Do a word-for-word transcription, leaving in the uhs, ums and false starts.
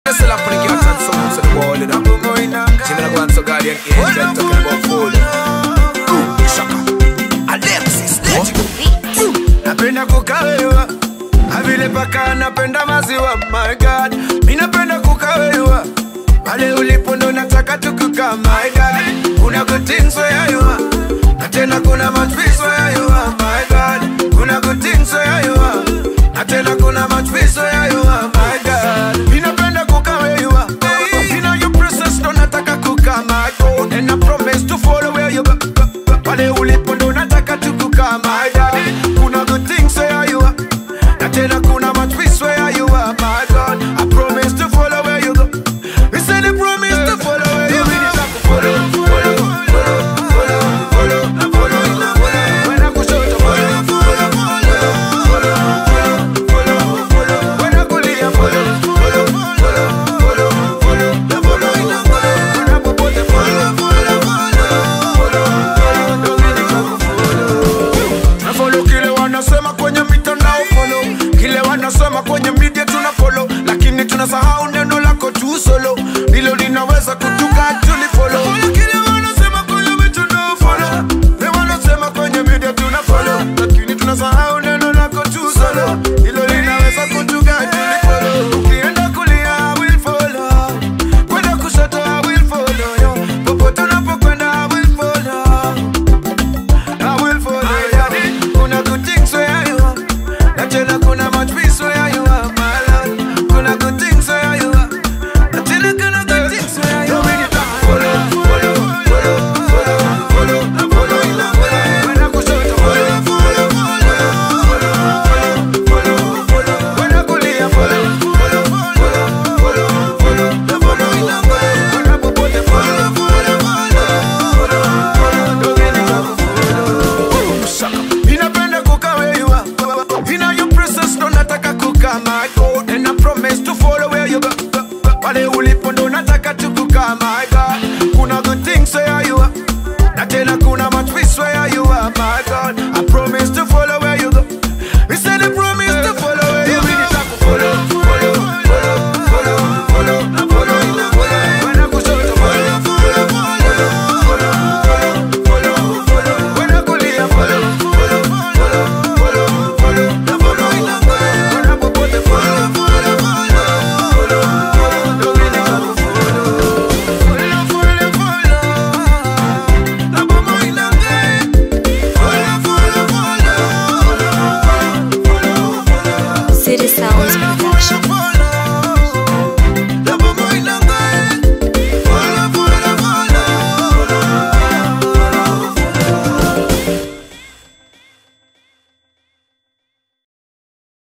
Yes, I'll put your hands on the wall, you know. Jimmy Grant, so guardian angel, talking about food. Shaka, Alexis, let go. Napenda kukawewa, avile paka napenda maziwa, my God. Mimi napenda kukawewa, pale ulipo ndo nataka tukuka, my God. Kuna good things where you are, na tena kuna much peace where you are, my God. Kuna good things where you are, na tena kuna much peace where you are.